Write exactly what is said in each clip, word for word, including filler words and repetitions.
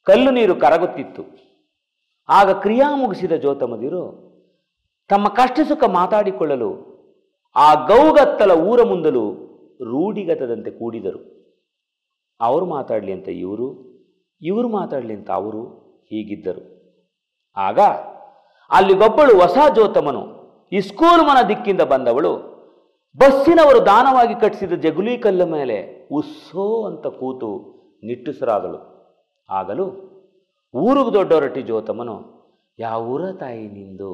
ಕಲ್ಲು ನೀರು ಕರಗುತ್ತಿತ್ತು. ಆಗ ಕ್ರಿಯಾ ಮುಗಿಸಿದ ಜೋತಮದಿರು ತಮ್ಮ ಕಷ್ಟ ಸುಖ ಮಾತಾಡಿಕೊಳ್ಳಲು ಆ ಗೌಗತ್ತಲ ಊರ ಮುಂದಲು ರೂಢಿಗತದಂತೆ ಕೂಡಿದರು. ಅವರು ಮಾತಾಡಲಿ ಅಂತ ಇವರು, ಇವರು ಮಾತಾಡಲಿ ಅಂತ ಅವರು ಹೀಗಿದ್ದರು. ಆಗ ಅಲ್ಲಿಗೊಬ್ಬಳು ಹೊಸ ಜೋತಮನು ಇಸ್ಕೂಲ್ ಮನ ದಿಕ್ಕಿಂದ ಬಂದವಳು ಬಸ್ಸಿನವರು ದಾನವಾಗಿ ಕಟ್ಟಿಸಿದ ಜಗುಲಿ ಕಲ್ಲ ಮೇಲೆ ಉಸ್ಸೋ ಅಂತ ಕೂತು ನಿಟ್ಟುಸರಾದಳು. ಆಗಲು ಊರಿಗೆ ದೊಡ್ಡವರಟ್ಟಿ ಜೋತಮನು, ಯಾವ ಊರ ತಾಯಿ ನಿಂದು?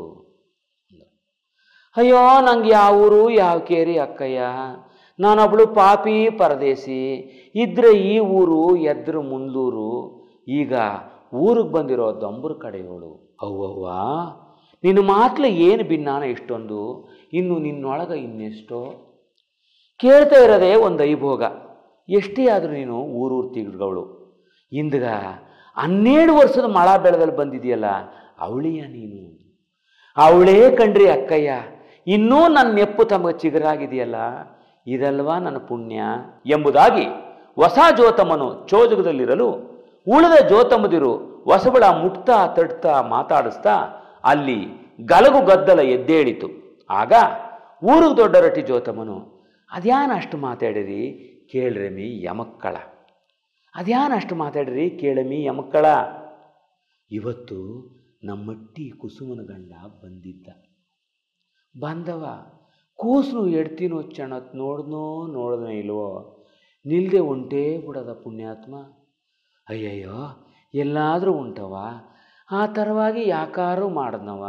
ಅಯ್ಯೋ, ನಂಗೆ ಯಾವ ಊರು ಯಾವ ಕೇರಿ ಅಕ್ಕಯ್ಯ, ನಾನೊಬ್ಳು ಪಾಪಿ ಪರದೇಸಿ, ಇದ್ರೆ ಈ ಊರು ಎದ್ರು ಮುಂದೂರು, ಈಗ ಊರಿಗೆ ಬಂದಿರೋ ದೊಂಬರ ಕಡೆಯವಳು. ಅವ್ವವ್ವ, ನಿನ್ನ ಮಾತ್ಲೆ ಏನು ಭಿನ್ನಾನ ಇಷ್ಟೊಂದು, ಇನ್ನು ನಿನ್ನೊಳಗ ಇನ್ನೆಷ್ಟೋ. ಕೇಳ್ತಾ ಇರೋದೇ ಒಂದು ಐಭೋಗ, ಎಷ್ಟೇ ಆದರೂ ನೀನು ಊರೂರು ತಿರುಗವಳು. ಇಂದ್ಗ ಹನ್ನೆರಡು ವರ್ಷದ ಮಳ ಬೆಳೆದಲ್ಲಿ ಬಂದಿದೆಯಲ್ಲ, ಅವಳಿಯ ನೀನು? ಅವಳೇ ಕಣ್ರಿ ಅಕ್ಕಯ್ಯ, ಇನ್ನೂ ನನ್ನ ನೆಪ್ಪು ತಮಗೆ ಚಿಗುರಾಗಿದೆಯಲ್ಲ, ಇದಲ್ವಾ ನನ್ನ ಪುಣ್ಯ ಎಂಬುದಾಗಿ ಹೊಸ ಜೋತಮನು ಚೋಜಗದಲ್ಲಿರಲು ಉಳಿದ ಜೋತಮದಿರು ಹೊಸಬಳ ಮುಟ್ತಾ ತಡ್ತಾ ಮಾತಾಡಿಸ್ತಾ ಅಲ್ಲಿ ಗಲಗು ಗದ್ದಲ ಎದ್ದೇಳಿತು. ಆಗ ಊರಿಗೆ ದೊಡ್ಡರಟ್ಟಿ ಜೋತಮನು, ಅದ್ಯಾನ ಅಷ್ಟು ಮಾತಾಡಿರಿ ಕೇಳ್ರಮಿ ಯಮಕ್ಕಳ, ಅದ್ಯಾನ ಅಷ್ಟು ಮಾತಾಡಿರಿ ಕೇಳಮಿ ಯಮಕ್ಕಳ, ಇವತ್ತು ನಮ್ಮಟ್ಟಿ ಕುಸುಮನ ಗಂಡ ಬಂದಿದ್ದ. ಬಂದವ ಕೂಸು ಎಡ್ತೀನೋ ಚಣತ್ ನೋಡ್ನೋ ನೋಡ್ದೋ ಇಲ್ವೋ, ನಿಲ್ದೆ ಉಂಟೇ ಬಿಡದ ಪುಣ್ಯಾತ್ಮ. ಅಯ್ಯಯ್ಯೋ, ಎಲ್ಲಾದರೂ ಉಂಟವ, ಆ ಥರವಾಗಿ ಯಾಕಾರು ಮಾಡಿದ್ನವ.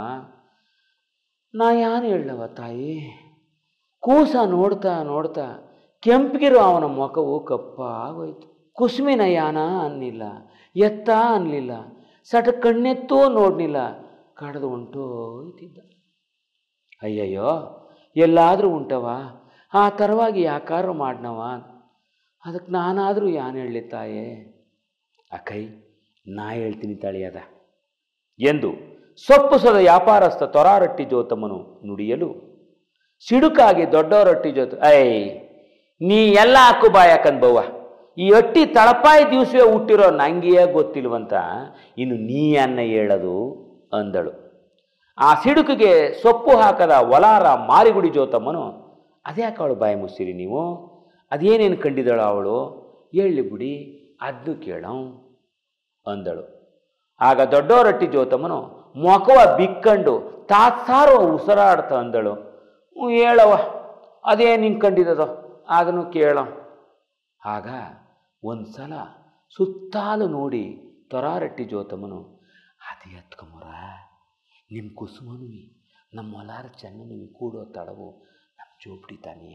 ನಾ ಯಾನು ಹೇಳವ ತಾಯಿ? ಕೂಸ ನೋಡ್ತಾ ನೋಡ್ತಾ ಕೆಂಪಿಗಿರೋ ಅವನ ಮುಖವು ಕಪ್ಪಾಗೋಯ್ತು. ಕುಸುಮಿನ ಯಾನ ಅನ್ನಿಲ್ಲ, ಎತ್ತ ಅನ್ನಲಿಲ್ಲ, ಸಟ ಕಣ್ಣೆತ್ತೂ ನೋಡ್ನಿಲ್ಲ, ಕಡ್ದು ಹೊಂಟೋಯ್ತಿದ್ದ. ಅಯ್ಯಯ್ಯೋ, ಎಲ್ಲಾದರೂ ಉಂಟವ, ಆ ಥರವಾಗಿ ಯಾಕಾರು ಮಾಡ್ನವ, ಅದಕ್ಕೆ ನಾನಾದರೂ ಯಾನು ಹೇಳಲಿ ತಾಯೇ? ಅಕ್ಕೈ, ನಾ ಹೇಳ್ತೀನಿ ತಳಿಯದ ಎಂದು ಸೊಪ್ಪುಸದ ವ್ಯಾಪಾರಸ್ಥ ತೊರಾರಟ್ಟಿ ಜೋತಮನು ನುಡಿಯಲು ಸಿಡುಕಾಗಿ ದೊಡ್ಡವರಟ್ಟಿ ಜೋತ, ಐ ನೀ ಎಲ್ಲ ಹಾಕು ಬಾಯಾಕನ್ಬವ್ವ, ಈ ಅಟ್ಟಿ ತಳಪಾಯಿ ದಿವಸವೇ ಹುಟ್ಟಿರೋ ನಂಗೆಯೇ ಗೊತ್ತಿಲ್ವಂತ, ಇನ್ನು ನೀ ಅನ್ನ ಹೇಳೋದು ಅಂದಳು. ಆ ಸಿಡುಕಿಗೆ ಸೊಪ್ಪು ಹಾಕದ ಒಲಾರ ಮಾರಿಗುಡಿ ಜೋತಮ್ಮನು, ಅದ್ಯಾಕೆ ಅವಳು ಬಾಯಿ ಮುಸ್ಸಿರಿ ನೀವು? ಅದೇನೇನು ಕಂಡಿದಳು ಅವಳು? ಹೇಳಿ ಬಿಡಿ, ಅದನ್ನು ಕೇಳೋ ಅಂದಳು. ಆಗ ದೊಡ್ಡವರಟ್ಟಿ ಜೋತಮ್ಮನು ಮೊಕವ ಬಿಕ್ಕಂಡು ತಾತ್ಸಾರೋ ಉಸಿರಾಡ್ತಾ ಅಂದಳು, ಹೇಳವ, ಅದೇನು ಹಿಂಗೆ ಕಂಡಿದ್ದದೋ ಅದನ್ನು ಕೇಳೋ. ಆಗ ಒಂದು ಸಲ ಸುತ್ತಾಲು ನೋಡಿ ತೊರಾರಟ್ಟಿ ಜೋತಮ್ಮನು, ಅದು ಎತ್ಕೊಂಬರ ನಿಮ್ಮ ಕುಸುಮನುವಿ ನಮ್ಮ ಹೊಲಾರ ಚೆನ್ನನುವಿ ಕೂಡೋ ತಡವು ನಮ್ಮ ಜೋಪಡಿ ತಾನಿಯ,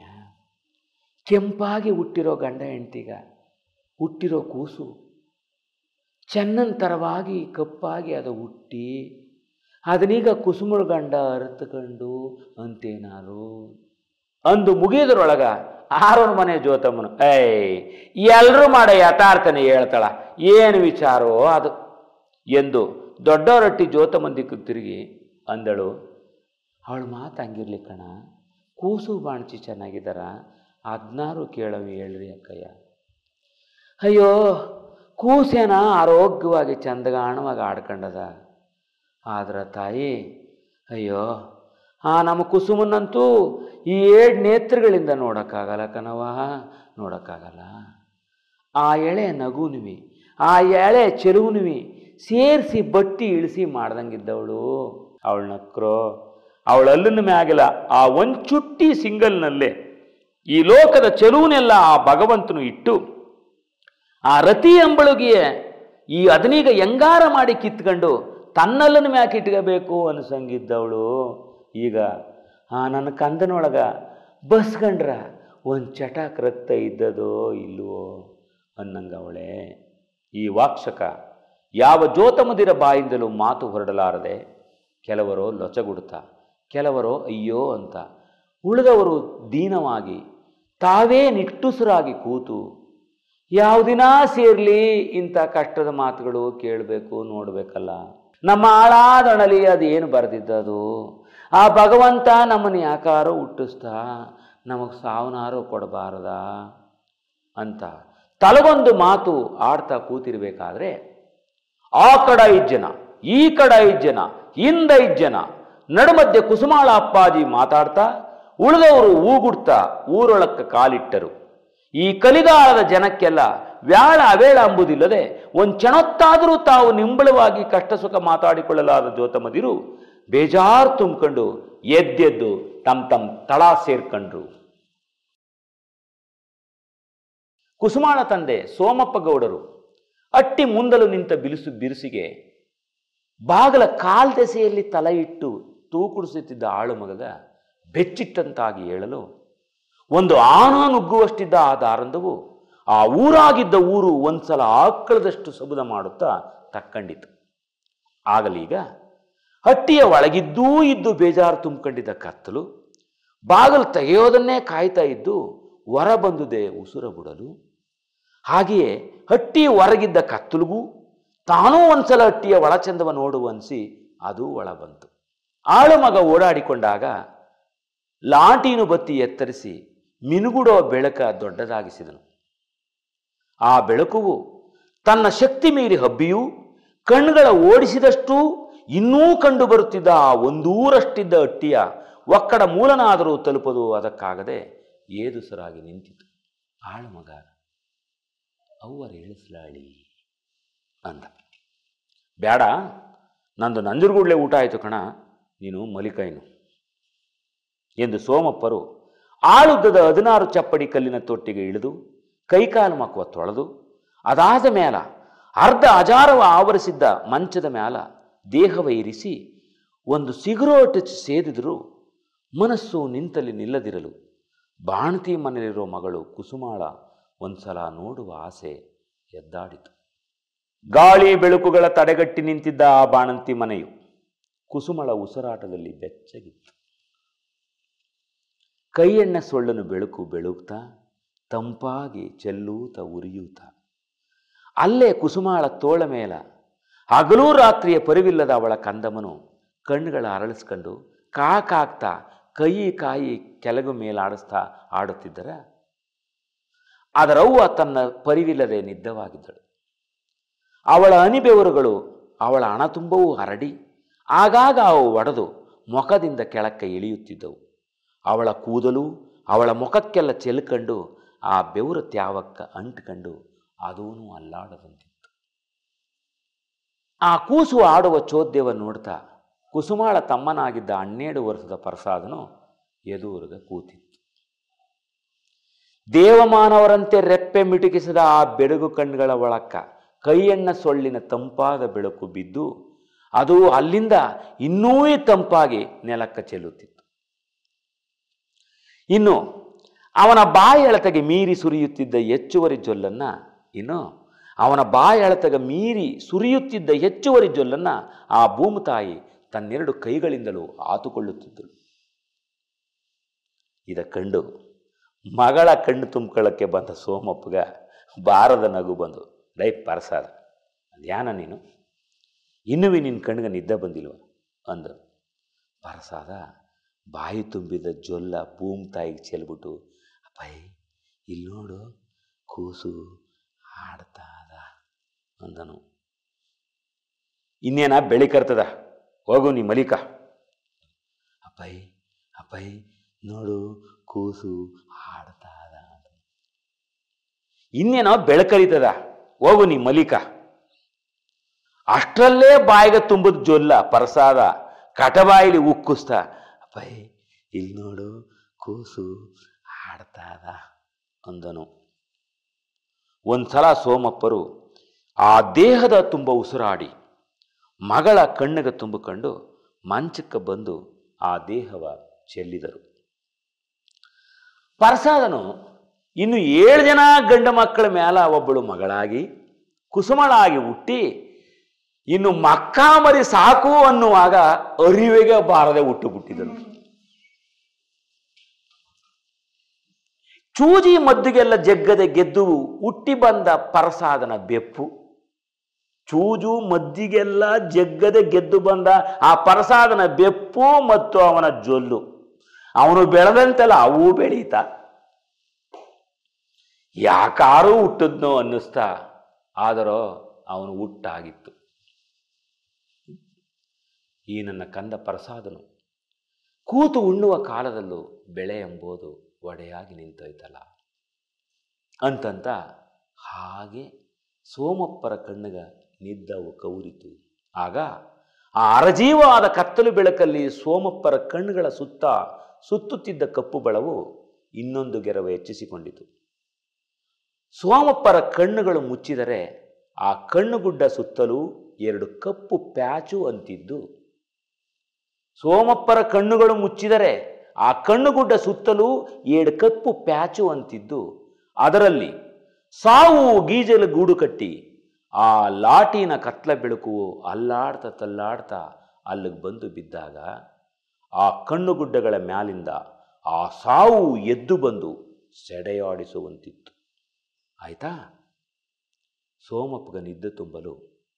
ಕೆಂಪಾಗಿ ಹುಟ್ಟಿರೋ ಗಂಡ ಹೆಂಡ್ತಿಗ ಹುಟ್ಟಿರೋ ಕೂಸು ಚೆನ್ನನ ಥರವಾಗಿ ಕಪ್ಪಾಗಿ ಅದು ಹುಟ್ಟಿ ಅದನ್ನೀಗ ಕುಸುಮಳ ಗಂಡ ಅರ್ತಕೊಂಡು ಅಂತೇನಾರು ಅಂದು ಮುಗಿಯೋದ್ರೊಳಗ ಆರೋಣ ಮನೆ ಜೋತಮ್ಮನು, ಏಯ್ ಎಲ್ಲರೂ ಮಾಡೋ ಯಥಾರ್ಥನೆ ಹೇಳ್ತಾಳ, ಏನು ವಿಚಾರೋ ಅದು ಎಂದು ದೊಡ್ಡವರಟ್ಟಿ ಜೋತಮ್ಮಂದಿಕ್ಕೆ ತಿರುಗಿ ಅಂದಳು. ಅವಳು ಮಾತು ಹಂಗಿರ್ಲಿ ಕಣ, ಕೂಸು ಬಾಣ್ಚಿ ಚೆನ್ನಾಗಿದ್ದಾರ, ಹದಿನಾರು ಕೇಳವಿ ಹೇಳ್ರಿ ಅಕ್ಕಯ್ಯ. ಅಯ್ಯೋ, ಕೂಸೇನ ಆರೋಗ್ಯವಾಗಿ ಚಂದಗಾಣವಾಗಿ ಆಡ್ಕೊಂಡದ, ಆದ್ರ ತಾಯಿ ಅಯ್ಯೋ ಆ ನಮ್ಮ ಕುಸುಮನ್ನಂತೂ ಈ ಏಳು ನೇತ್ರಗಳಿಂದ ನೋಡೋಕ್ಕಾಗಲ್ಲ ಕಣವ, ನೋಡೋಕ್ಕಾಗಲ್ಲ. ಆ ಎಳೆ ನಗುನುವಿ ಆ ಎಳೆ ಚೆಲುವುನುವಿ ಸೇರಿಸಿ ಬಟ್ಟಿ ಇಳಿಸಿ ಮಾಡ್ದಂಗಿದ್ದವಳು. ಅವಳ ನಕ್ರೋ ಅವಳಲ್ಲನ್ನು ಮ್ಯಾಗಿಲ್ಲ ಆ ಒಂದು ಚುಟ್ಟಿ ಸಿಂಗಲ್ನಲ್ಲೇ ಈ ಲೋಕದ ಚೆಲುವನೆಲ್ಲ ಆ ಭಗವಂತನು ಇಟ್ಟು ಆ ರತಿ ಎಂಬಳುಗಿಯೇ ಈ ಅದನೀಗ ಹೆಂಗಾರ ಮಾಡಿ ಕಿತ್ಕೊಂಡು ತನ್ನಲ್ಲನ್ನು ಮ್ಯಾಕೆ ಇಟ್ಕೋಬೇಕು ಅನ್ಸಂಗಿದ್ದವಳು. ಈಗ ಆ ನನ್ನ ಕಂದನೊಳಗ ಬಸ್ಗಂಡ್ರ ಒಂದು ಚಟಾಕ್ ರಕ್ತ ಇದ್ದದೋ ಇಲ್ವೋ ಅನ್ನಂಗವಳೆ. ಈ ವಾಕ್ಷಕ ಯಾವ ಜೋತಮದಿರ ಬಾಯಿಂದಲೂ ಮಾತು ಹೊರಡಲಾರದೆ ಕೆಲವರು ಲೊಚಗುಡ್ತಾ, ಕೆಲವರು ಅಯ್ಯೋ ಅಂತ, ಉಳಿದವರು ದೀನವಾಗಿ ತಾವೇ ನಿಟ್ಟುಸುರಾಗಿ ಕೂತು ಯಾವುದಿನ ಸೇರಲಿ ಇಂಥ ಕಷ್ಟದ ಮಾತುಗಳು ಕೇಳಬೇಕು ನೋಡಬೇಕಲ್ಲ. ನಮ್ಮ ಆಳಾದಣಲಿ ಅದೇನು ಬರೆದಿದ್ದದು, ಆ ಭಗವಂತ ನಮ್ಮನ್ನು ಯಾಕಾರೋ ಹುಟ್ಟಿಸ್ತಾ ನಮಗೆ ಸಾವನಾರೋ ಕೊಡಬಾರದ ಅಂತ ತಲಗೊಂದು ಮಾತು ಆಡ್ತಾ ಕೂತಿರ್ಬೇಕಾದ್ರೆ ಆ ಕಡ ಐದು ಜನ, ಈ ಕಡ ಐದು ಜನ, ಹಿಂದ ಐದು ಜನ, ನಡುಮಧ್ಯೆ ಕುಸುಮಾಳ ಅಪ್ಪಾಜಿ ಮಾತಾಡ್ತಾ ಉಳಿದವರು ಊಗುಡ್ತಾ ಊರೊಳಕ್ಕೆ ಕಾಲಿಟ್ಟರು. ಈ ಕಲಿಗಾಲದ ಜನಕ್ಕೆಲ್ಲ ವ್ಯಾಳ ಅವೇಳ ಅಂಬುದಿಲ್ಲದೆ ಒಂದು ಕ್ಷಣೊತ್ತಾದರೂ ತಾವು ನಿಂಬಳವಾಗಿ ಕಷ್ಟ ಸುಖ ಮಾತಾಡಿಕೊಳ್ಳಲಾದ ಜೋತಮದಿರು ಬೇಜಾರು ತುಂಬಿಕೊಂಡು ಎದ್ದೆದ್ದು ತಮ್ಮ ತಮ್ಮ ತಳ ಸೇರ್ಕೊಂಡ್ರು. ಕುಸುಮಾಳ ತಂದೆ ಸೋಮಪ್ಪ ಗೌಡರು ಅಟ್ಟಿ ಮುಂದಲು ನಿಂತ ಬಿರುಸು ಬಿರುಸಿಗೆ ಬಾಗಲ ಕಾಲ್ದೆಸೆಯಲ್ಲಿ ತಲೆ ಇಟ್ಟು ತೂಕುಡಿಸುತ್ತಿದ್ದ ಆಳು ಮಗದ ಬೆಚ್ಚಿಟ್ಟಂತಾಗಿ ಹೇಳಲು ಒಂದು ಆನ ನುಗ್ಗುವಷ್ಟಿದ್ದ ಆ ದಾರಂದವು ಆ ಊರಾಗಿದ್ದ ಊರು ಒಂದ್ಸಲ ಆಕ್ಕಳದಷ್ಟು ಸಬುದ ಮಾಡುತ್ತಾ ತಕ್ಕಂಡಿತು. ಆಗಲೀಗ ಹಟ್ಟಿಯ ಒಳಗಿದ್ದೂ ಇದ್ದು ಬೇಜಾರು ತುಂಬಿಕೊಂಡಿದ್ದ ಕತ್ತಲು ಬಾಗಲು ತೆಗೆಯೋದನ್ನೇ ಕಾಯ್ತಾ ಇದ್ದು ಹೊರ ಬಂದುದೇ ಉಸುರ ಬಿಡಲು. ಹಾಗೆಯೇ ಹಟ್ಟಿ ಹೊರಗಿದ್ದ ಕತ್ತಲಿಗೂ ತಾನೂ ಒಂದ್ಸಲ ಹಟ್ಟಿಯ ಒಳಚಂದವ ನೋಡುವನ್ಸಿ ಅದು ಒಳ ಬಂತು. ಆಳು ಮಗ ಓಡಾಡಿಕೊಂಡಾಗ ಲಾಂಟೀನು ಬತ್ತಿ ಎತ್ತರಿಸಿ ಮಿನುಗುಡೋ ಬೆಳಕ ದೊಡ್ಡದಾಗಿಸಿದನು. ಆ ಬೆಳಕುವು ತನ್ನ ಶಕ್ತಿ ಮೀರಿ ಹಬ್ಬಿಯೂ ಕಣ್ಣುಗಳ ಓಡಿಸಿದಷ್ಟೂ ಇನ್ನೂ ಕಂಡು ಬರುತ್ತಿದ್ದ ಆ ಒಂದೂರಷ್ಟಿದ್ದ ಹಟ್ಟಿಯ ಒಕ್ಕಡ ಮೂಲನಾದರೂ ತಲುಪದು ಅದಕ್ಕಾಗದೆ ಏದುಸರಾಗಿ ನಿಂತಿತು. ಆಳು ಮಗ ಅವ್ವರ ಇಳಿಸ್ಲಾಳಿ ಅಂದ. ಬೇಡ, ನಂದು ನಂಜುರ್ಗುಡ್ಲೆ ಊಟ ಆಯಿತು ಕಣ, ನೀನು ಮಲಿಕೈನು ಎಂದು ಸೋಮಪ್ಪರು ಆಳುದ್ದದ ಹದಿನಾರು ಚಪ್ಪಡಿ ಕಲ್ಲಿನ ತೊಟ್ಟಿಗೆ ಇಳಿದು ಕೈಕಾಲು ಮಕ್ಕವ ತೊಳೆದು ಅದಾದ ಮೇಲ ಅರ್ಧ ಅಜಾರವ ಆವರಿಸಿದ್ದ ಮಂಚದ ಮ್ಯಾಲ ದೇಹವ ಇರಿಸಿ ಒಂದು ಸಿಗರೋಟ್ ಸೇದಿದರೂ ಮನಸ್ಸು ನಿಂತಲ್ಲಿ ನಿಲ್ಲದಿರಲು ಬಾಣತಿ ಮನೆಯಲ್ಲಿರೋ ಮಗಳು ಕುಸುಮಾಳ ಒಂದ್ಸಲ ನೋಡುವ ಆಸೆ ಎದ್ದಾಡಿತು. ಗಾಳಿ ಬೆಳಕುಗಳ ತಡೆಗಟ್ಟಿ ನಿಂತಿದ್ದ ಆ ಬಾಣಂತಿ ಮನೆಯು ಕುಸುಮಳ ಉಸಿರಾಟದಲ್ಲಿ ಬೆಚ್ಚಗಿತ್ತು. ಕೈಯೆಣ್ಣೆ ಸೊಳ್ಳನು ಬೆಳಕು ಬೆಳುಗ್ತಾ ತಂಪಾಗಿ ಚೆಲ್ಲೂತ ಉರಿಯೂತ ಅಲ್ಲೇ ಕುಸುಮಾಳ ತೋಳ ಮೇಲ ಹಗಲೂ ರಾತ್ರಿಯ ಪರಿವಿಲ್ಲದ ಅವಳ ಕಂದಮ್ಮನು ಕಣ್ಣುಗಳ ಅರಳಿಸ್ಕೊಂಡು ಕಾಕಾಗ್ತಾ ಕೈ ಕಾಯಿ ಕೆಳಗು ಮೇಲಾಡಿಸ್ತಾ ಆಡುತ್ತಿದ್ದರ ಅದರವ್ವ ತನ್ನ ಪರಿವಿಲ್ಲದೆ ನಿದ್ದವಾಗಿದ್ದಳು. ಅವಳ ಅನಿಬೆವರುಗಳು ಅವಳ ಹಣ ತುಂಬವೂ ಹರಡಿ ಆಗಾಗ ಅವು ಒಡೆದು ಮುಖದಿಂದ ಕೆಳಕ್ಕೆ ಇಳಿಯುತ್ತಿದ್ದವು. ಅವಳ ಕೂದಲು ಅವಳ ಮುಖಕ್ಕೆಲ್ಲ ಚೆಲ್ಕೊಂಡು ಆ ಬೆವರ ತ್ಯಾವಕ್ಕ ಅಂಟ್ಕೊಂಡು ಅದೂನು ಅಲ್ಲಾಡದಂತಿತ್ತು. ಆ ಕೂಸು ಆಡುವ ಚೋದ್ಯವ ನೋಡ್ತಾ ಕುಸುಮಾಳ ತಮ್ಮನಾಗಿದ್ದ ಹನ್ನೆರಡು ವರ್ಷದ ಪ್ರಸಾದನು ಎದುರುಗ ಕೂತಿತ್ತು. ದೇವಮಾನವರಂತೆ ರೆಪ್ಪೆ ಮಿಟುಕಿಸಿದ ಆ ಬೆಳಗು ಕಣ್ಣುಗಳ ಒಳಕ್ಕ ಕೈಯಣ್ಣ ಸೊಳ್ಳಿನ ತಂಪಾದ ಬೆಳಕು ಬಿದ್ದು ಅದು ಅಲ್ಲಿಂದ ಇನ್ನೂ ತಂಪಾಗಿ ನೆಲಕ್ಕ ಚೆಲ್ಲುತ್ತಿತ್ತು. ಇನ್ನು ಅವನ ಬಾಯಿ ಎಳತೆಗೆ ಮೀರಿ ಸುರಿಯುತ್ತಿದ್ದ ಹೆಚ್ಚುವರಿ ಜೊಲ್ಲನ್ನ ಇನ್ನು ಅವನ ಬಾಯಿ ಎಳತೆಗೆ ಮೀರಿ ಸುರಿಯುತ್ತಿದ್ದ ಹೆಚ್ಚುವರಿ ಜೊಲ್ಲನ್ನ ಆ ಭೂಮಿತಾಯಿ ತನ್ನೆರಡು ಕೈಗಳಿಂದಲೂ ಆತುಕೊಳ್ಳುತ್ತಿದ್ದಳು. ಇದ ಕಂಡು ಮಗಳ ಕಣ್ಣು ತುಂಬ್ಕೊಳ್ಳಕ್ಕೆ ಬಂದ ಸೋಮಪ್ಪಗ ಬಾರದ ನಗು ಬಂದು, ಲೈ ಪರಸಾದ ಧ್ಯಾನ ನೀನು ಇನ್ನುವಿ ನಿನ್ನ ಕಣ್ಣಿಗೆ ನಿದ್ದೆ ಬಂದಿಲ್ವ ಅಂದ. ಪರಸಾದ ಬಾಯಿ ತುಂಬಿದ ಜೊಲ್ಲ ಭೂಮಿ ತಾಯಿಗೆ ಚೆಲ್ಬಿಟ್ಟು, ಅಪ್ಪಾಯಿ ಇಲ್ಲಿ ನೋಡು ಕೂಸು ಹಾಡ್ತಾದ ಅಂದನು. ಇನ್ನೇನ ಬೆಳಿಕರ್ತದ, ಹೋಗು ನೀ ಮಲಿಕ. ಅಪ್ಪಾಯಿ ಅಪ್ಪಾಯಿ ನೋಡು ಕೂಸು ಹಾಡ್ತಾದ. ಇನ್ನೇನೋ ಬೆಳಕರಿತದ, ಹೋಗು ನೀ ಮಲಿಕ. ಅಷ್ಟರಲ್ಲೇ ಬಾಯಿಗೆ ತುಂಬದ ಜೊಲ್ಲ ಪರಸಾದ ಕಟಬಾಯಿಲಿ ಉಕ್ಕುಸ್ತಾ, ಅಪ್ಪಾಯಿ ಇಲ್ಲಿ ನೋಡು ಕೂಸು ಹಾಡ್ತಾದ ಅಂದನು. ಒಂದ್ಸಲ ಸೋಮಪ್ಪರು ಆ ದೇಹದ ತುಂಬ ಉಸಿರಾಡಿ ಮಗಳ ಕಣ್ಣಿಗೆ ತುಂಬಿಕೊಂಡು ಮಂಚಕ್ಕೆ ಬಂದು ಆ ದೇಹವ ಚೆಲ್ಲಿದರು. ಪರಸಾದನು ಇನ್ನು ಏಳು ಜನ ಗಂಡ ಮಕ್ಕಳ ಮೇಲ ಒಬ್ಬಳು ಮಗಳಾಗಿ ಕುಸುಮಳಾಗಿ ಹುಟ್ಟಿ ಇನ್ನು ಮಕ್ಕ ಮರಿ ಸಾಕು ಅನ್ನುವಾಗ ಅರಿವೆಗೆ ಬಾರದೆ ಹುಟ್ಟು ಬಿಟ್ಟಿದ್ದನು. ಚೂಜಿ ಮದ್ದಿಗೆಲ್ಲ ಜಗ್ಗದೆ ಗೆದ್ದು ಹುಟ್ಟಿ ಬಂದ ಪರಸಾದನ ಬೆಪ್ಪು, ಚೂಜು ಮದ್ದಿಗೆಲ್ಲ ಜಗ್ಗದೆ ಗೆದ್ದು ಬಂದ ಆ ಪರಸಾದನ ಬೆಪ್ಪು ಮತ್ತು ಅವನ ಜೊಲ್ಲು ಅವನು ಬೆಳೆದಂತೆಲ್ಲ ಅವು ಬೆಳೀತ ಯಾಕಾರೂ ಹುಟ್ಟದ್ನೋ ಅನ್ನಿಸ್ತಾ ಆದರೋ ಅವನು ಹುಟ್ಟಾಗಿತ್ತು. ಈ ನನ್ನ ಕಂದ ಪ್ರಸಾದನು ಕೂತು ಉಣ್ಣುವ ಕಾಲದಲ್ಲೂ ಬೆಳೆ ಎಂಬುದು ಒಡೆಯಾಗಿ ನಿಂತೋಯ್ತಲ್ಲ ಅಂತಂತ ಹಾಗೆ ಸೋಮಪ್ಪರ ಕಣ್ಣಿಗ ನಿದ್ದವು ಕೌರಿತು. ಆಗ ಆ ಅರಜೀವಾದ ಕತ್ತಲು ಬೆಳಕಲ್ಲಿ ಸೋಮಪ್ಪರ ಕಣ್ಣುಗಳ ಸುತ್ತ ಸುತ್ತುತ್ತಿದ್ದ ಕಪ್ಪು ಬಳವು ಇನ್ನೊಂದು ಗೆರವು ಹೆಚ್ಚಿಸಿಕೊಂಡಿತು. ಸೋಮಪ್ಪರ ಕಣ್ಣುಗಳು ಮುಚ್ಚಿದರೆ ಆ ಕಣ್ಣುಗುಡ್ಡ ಸುತ್ತಲೂ ಎರಡು ಕಪ್ಪು ಪ್ಯಾಚು ಅಂತಿದ್ದು, ಸೋಮಪ್ಪರ ಕಣ್ಣುಗಳು ಮುಚ್ಚಿದರೆ ಆ ಕಣ್ಣುಗುಡ್ಡ ಸುತ್ತಲೂ ಎರಡು ಕಪ್ಪು ಪ್ಯಾಚು ಅಂತಿದ್ದು, ಅದರಲ್ಲಿ ಸಾವು ಗೀಜಲು ಗೂಡು ಕಟ್ಟಿ ಆ ಲಾಟಿನ ಕತ್ಲ ಬೆಳಕು ಅಲ್ಲಾಡ್ತಾ ತಲ್ಲಾಡ್ತಾ ಅಲ್ಲಿಗೆ ಬಂದು ಬಿದ್ದಾಗ ಆ ಕಣ್ಣುಗುಡ್ಡಗಳ ಮ್ಯಾಲಿಂದ ಆ ಸಾವು ಎದ್ದು ಬಂದು ಸೆಡೆಯಾಡಿಸುವಂತಿತ್ತು. ಆಯ್ತಾ? ಸೋಮಪ್ಪಗ ನಿದ್ದೆ ತುಂಬಲು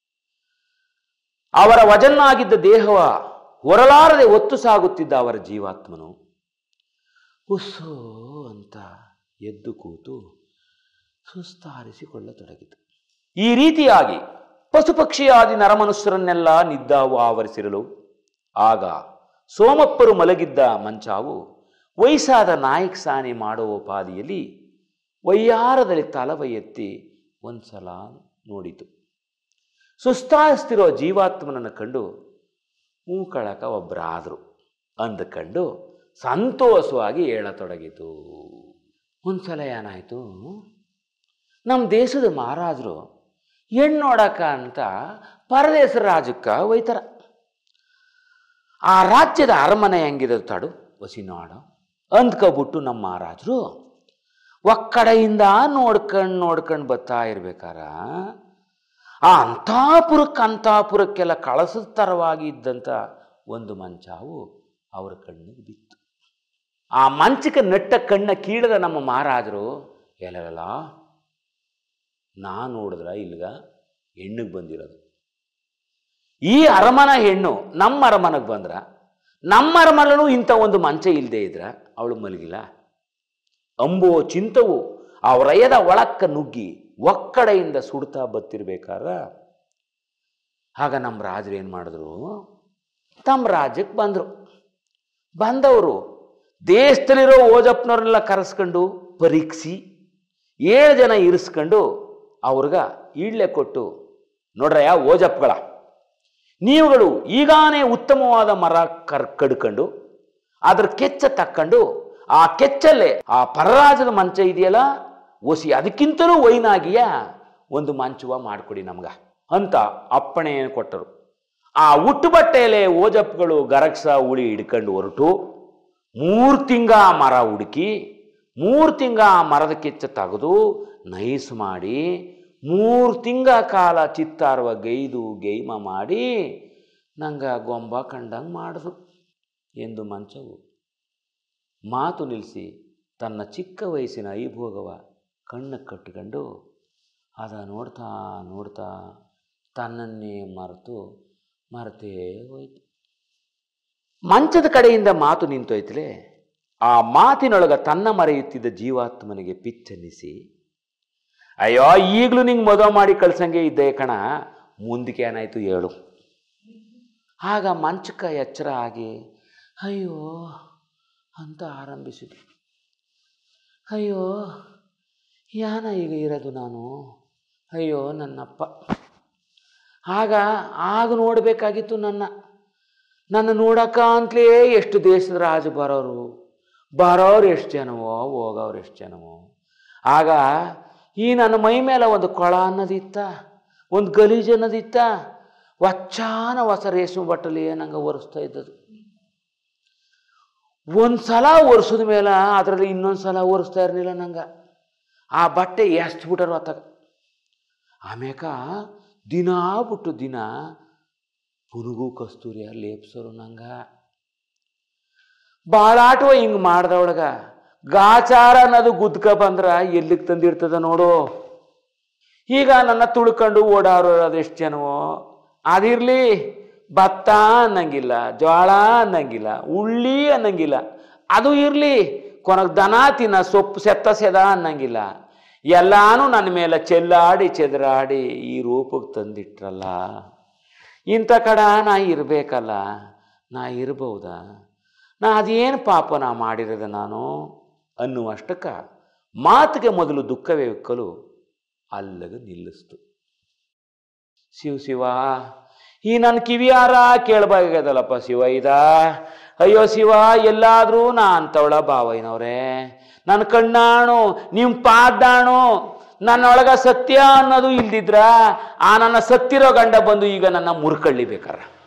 ಅವರ ವಜನ್ನಾಗಿದ್ದ ದೇಹವ ಹೊರಲಾರದೆ ಒತ್ತು ಸಾಗುತ್ತಿದ್ದ ಅವರ ಜೀವಾತ್ಮನು ಉಸ್ಸು ಅಂತ ಎದ್ದು ಕೂತು ಸುಸ್ತಾರಿಸಿಕೊಳ್ಳತೊಡಗಿತು. ಈ ರೀತಿಯಾಗಿ ಪಶುಪಕ್ಷಿಯಾದಿ ನರಮನುಷ್ಯರನ್ನೆಲ್ಲ ನಿದ್ದಾವು ಆವರಿಸಿರಲು ಆಗ ಸೋಮಪ್ಪರು ಮಲಗಿದ್ದ ಮಂಚಾವು ವಯಸ್ಸಾದ ನಾಯಕ್ ಸಾನೆ ಮಾಡುವ ಉಪಾದಿಯಲ್ಲಿ ವಯ್ಯಾರದಲ್ಲಿ ತಲವ ಎತ್ತಿ ಒಂದ್ಸಲ ನೋಡಿತು. ಸುಸ್ತಾಯಿಸ್ತಿರೋ ಜೀವಾತ್ಮನನ್ನು ಕಂಡು ಮೂಕಳಕ ಒಬ್ಬರಾದರು ಅಂದುಕೊಂಡು ಸಂತೋಷವಾಗಿ ಹೇಳತೊಡಗಿತು. ಒಂದ್ಸಲ ಏನಾಯಿತು, ನಮ್ಮ ದೇಶದ ಮಹಾರಾಜರು ಹೆಣ್ಣು ನೋಡಕ ಅಂತ ಪರದೇಶ ರಾಜ್ಯಕ್ಕೆ ಒಯ್ತಾರ. ಆ ರಾಜ್ಯದ ಅರಮನೆ ಹೆಂಗಿದೆ ತಾಡು ವಸಿನಾಡ ಅಂದ್ಕೊಬಿಟ್ಟು ನಮ್ಮ ಮಹಾರಾಜರು ಒಕ್ಕಡೆಯಿಂದ ನೋಡ್ಕೊಂಡು ನೋಡ್ಕೊಂಡು ಬರ್ತಾ ಇರ್ಬೇಕಾರ ಆ ಅಂತಾಪುರಕ್ಕೆ ಅಂತಾಪುರಕ್ಕೆಲ್ಲ ಕಳಸದ ತರವಾಗಿ ಇದ್ದಂಥ ಒಂದು ಮಂಚಾವು ಅವರ ಕಣ್ಣಿಗೆ ಬಿತ್ತು. ಆ ಮಂಚಕ್ಕೆ ನೆಟ್ಟ ಕಣ್ಣ ಕೀಳದ ನಮ್ಮ ಮಹಾರಾಜರು ಎಲ್ಲರಲ್ಲ ನಾ ನೋಡಿದ್ರ ಇಲ್ಗ ಹೆಣ್ಣಿಗೆ ಬಂದಿರೋದು. ಈ ಅರಮನ ಹೆಣ್ಣು ನಮ್ಮ ಅರಮನೆಗೆ ಬಂದ್ರ ನಮ್ಮ ಅರಮನೂ ಇಂಥ ಒಂದು ಮಂಚ ಇಲ್ಲದೆ ಇದ್ರ ಅವಳು ಮಲಗಿಲ್ಲ ಅಂಬೋ ಚಿಂತವು ಅವರಯ್ಯದ ಒಳಕ್ಕ ನುಗ್ಗಿ ಒಕ್ಕಡೆಯಿಂದ ಸುಡ್ತಾ ಬತ್ತಿರ್ಬೇಕಾರ ಆಗ ನಮ್ಮ ರಾಜರು ಏನು ಮಾಡಿದ್ರು, ತಮ್ಮ ರಾಜ್ಯಕ್ಕೆ ಬಂದರು. ಬಂದವರು ದೇಶದಲ್ಲಿರೋ ಓಜಪ್ಪನವ್ರನ್ನೆಲ್ಲ ಕರೆಸ್ಕೊಂಡು ಪರೀಕ್ಷಿಸಿ ಏಳು ಜನ ಇರಿಸ್ಕೊಂಡು ಅವ್ರಿಗ ಈಡ್ಲೆ ಕೊಟ್ಟು, ನೋಡ್ರಯ್ಯ ಓಜಪ್ಪಗಳ, ನೀವುಗಳು ಈಗಾನೇ ಉತ್ತಮವಾದ ಮರ ಕರ್ ಕಡ್ಕೊಂಡು ಅದ್ರ ಕೆಚ್ಚ ತಕ್ಕೊಂಡು ಆ ಕೆಚ್ಚಲ್ಲೇ ಆ ಪರರಾಜದ ಮಂಚ ಇದೆಯಲ್ಲ ಒಸಿ ಅದಕ್ಕಿಂತಲೂ ವೈನಾಗಿಯ ಒಂದು ಮಂಚುವ ಮಾಡಿಕೊಡಿ ನಮ್ಗ ಅಂತ ಅಪ್ಪಣೆ ಕೊಟ್ಟರು. ಆ ಉಟ್ಟು ಬಟ್ಟೆಯಲ್ಲೇ ಓಜಪ್ಪಗಳು ಗರಕ್ಸ ಉಳಿ ಹಿಡ್ಕೊಂಡು ಹೊರಟು ಮೂರು ತಿಂಗ ಮರ ಹುಡುಕಿ ಮೂರು ತಿಂಗ ಆ ಮರದ ಕೆಚ್ಚ ತೆಗೆದು ನೈಸ್ ಮಾಡಿ ಮೂರು ತಿಂಗ ಕಾಲ ಚಿತ್ತಾರವ ಗೈದು ಗೈಮ ಮಾಡಿ ನಂಗೆ ಗೊಂಬ ಕಂಡಂಗೆ ಮಾಡಿದ್ರು ಎಂದು ಮಂಚವು ಮಾತು ನಿಲ್ಲಿಸಿ ತನ್ನ ಚಿಕ್ಕ ವಯಸ್ಸಿನ ಐಭೋಗವ ಕಣ್ಣು ಕಟ್ಟಿಕೊಂಡು ಅದ ನೋಡ್ತಾ ನೋಡ್ತಾ ತನ್ನನ್ನೇ ಮರೆತು ಮರೆತೇ ಹೋಯ್ತು. ಮಂಚದ ಕಡೆಯಿಂದ ಮಾತು ನಿಂತೋಯ್ತಲೇ ಆ ಮಾತಿನೊಳಗ ತನ್ನ ಮರೆಯುತ್ತಿದ್ದ ಜೀವಾತ್ಮನಿಗೆ ಪಿಚ್ಚನ್ನಿಸಿ, ಅಯ್ಯೋ ಈಗಲೂ ನಿಂಗೆ ಮದುವೆ ಮಾಡಿ ಕಳ್ಸಂಗೆ ಇದ್ದೆ ಕಣ, ಮುಂದಕ್ಕೆ ಏನಾಯ್ತು ಹೇಳು. ಆಗ ಮಂಚಕ್ಕ ಎಚ್ಚರ ಆಗಿ ಅಯ್ಯೋ ಅಂತ ಆರಂಭಿಸಿದೆ. ಅಯ್ಯೋ ಯಾನ ಈಗ ಇರೋದು ನಾನು, ಅಯ್ಯೋ ನನ್ನಪ್ಪ. ಆಗ ಆಗ ನೋಡಬೇಕಾಗಿತ್ತು ನನ್ನ ನನ್ನ ನೋಡಕ ಅಂತಲೇ ಎಷ್ಟು ದೇಶದ ರಾಜ ಬರೋರು ಬರೋರು ಎಷ್ಟು ಜನವೋ ಹೋಗೋರು ಎಷ್ಟು ಜನವೋ. ಆಗ ಈ ನನ್ನ ಮೈ ಮೇಲೆ ಒಂದು ಕೊಳ ಅನ್ನೋದಿತ್ತ, ಒಂದು ಗಲೀಜು ಅನ್ನೋದಿತ್ತ, ವಚ್ಚಾನ ಹೊಸ ರೇಷ್ಮೆ ಬಟ್ಟಲಿ ನಂಗೆ ಒರೆಸ್ತಾ ಇದ್ದದು. ಒಂದು ಸಲ ಒರೆಸಿದ ಮೇಲೆ ಅದರಲ್ಲಿ ಇನ್ನೊಂದು ಸಲ ಒರೆಸ್ತಾ ಇರಲಿಲ್ಲ ನಂಗೆ. ಆ ಬಟ್ಟೆ ಎಷ್ಟು ಬಿಟ್ಟರು ಅತ್ತಾಗ. ಆಮ್ಯಾಕ ದಿನ ಬಿಟ್ಟು ದಿನ ಪುನುಗು ಕಸ್ತೂರಿಯ ಲೇಪ್ಸರು ನಂಗೆ. ಬಾಳಾಟವ ಹಿಂಗೆ ಮಾಡ್ದವಳಗ ಗಾಚಾರ ಅನ್ನೋದು ಗುದ್ಕ ಬಂದ್ರ ಎಲ್ಲಿಗೆ ತಂದಿರ್ತದ ನೋಡು. ಈಗ ನನ್ನ ತುಳ್ಕೊಂಡು ಓಡಾರೋ ಅದೆಷ್ಟು ಜನವೋ. ಅದಿರಲಿ, ಭತ್ತ ಅನ್ನಂಗಿಲ್ಲ, ಜೋಳ ಅನ್ನಂಗಿಲ್ಲ, ಉಳ್ಳಿ ಅನ್ನಂಗಿಲ್ಲ. ಅದು ಇರಲಿ, ಕೊನಗೆ ದನ ತಿನ್ನ ಸೊಪ್ಪು ಸೆತ್ತ ಸೆದ ಅನ್ನಂಗಿಲ್ಲ. ಎಲ್ಲಾನು ನನ್ನ ಮೇಲೆ ಚೆಲ್ಲಾಡಿ ಚೆದರಾಡಿ ಈ ರೂಪಕ್ಕೆ ತಂದಿಟ್ರಲ್ಲ, ಇಂಥ ಕಡ ನಾ ಇರಬೇಕಲ್ಲ, ನಾ ಇರಬಹುದಾ, ನಾ ಅದೇನು ಪಾಪ ನಾ ಮಾಡಿರೋದ ನಾನು ಅನ್ನುವಷ್ಟಕ್ಕ ಮಾತಿಗೆ ಮೊದಲು ದುಃಖವೇ ಇಕ್ಕಲು ಅಲ್ಲಗ ನಿಲ್ಲಿಸ್ತು. ಶಿವ ಶಿವ, ಈ ನನ್ನ ಕಿವಿಯಾರ ಕೇಳಬೇಕಾಗ್ಯದಲ್ಲಪ್ಪ ಶಿವ ಇದ. ಅಯ್ಯೋ ಶಿವ, ಎಲ್ಲಾದರೂ ನಾ ಅಂತವಳ ಭಾವಯ್ಯನವ್ರೆ, ನನ್ನ ಕಣ್ಣಾಣು ನಿಮ್ಮ ಪಾದಾಣು, ನನ್ನೊಳಗ ಸತ್ಯ ಅನ್ನೋದು ಇಲ್ದಿದ್ರ ಆ ನನ್ನ ಸತ್ತಿರೋ ಗಂಡ ಬಂದು ಈಗ ನನ್ನ ಮುರ್ಕಳ್ಳಿ ಬೇಕಾರ.